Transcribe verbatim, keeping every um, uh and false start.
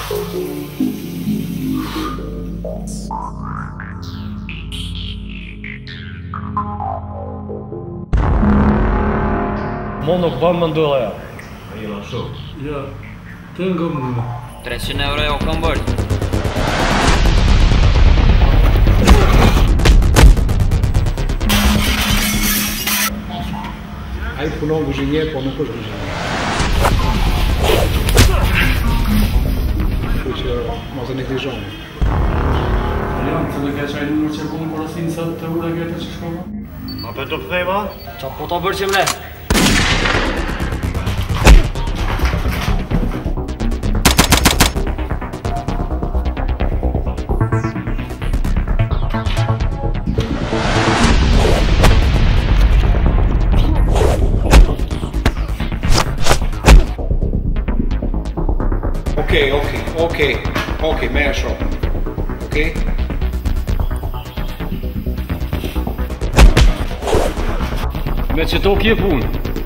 Mo nuk bën më ndodha ja. Ai la shoh. Ja, të nga mua. treqind euro jo kam bërë. Ai punon guzhinjer, po nuk është guzhinjer. Kështu që mos e neglizhoni. Janë të dhe keq ai numër që punë porosinë sot të ura gjetë që shkova? A për të kthejma? Qa po ta bërë që mle? Okej, okej, okej, okej, me e shoh. Okej? Me që to kje punë.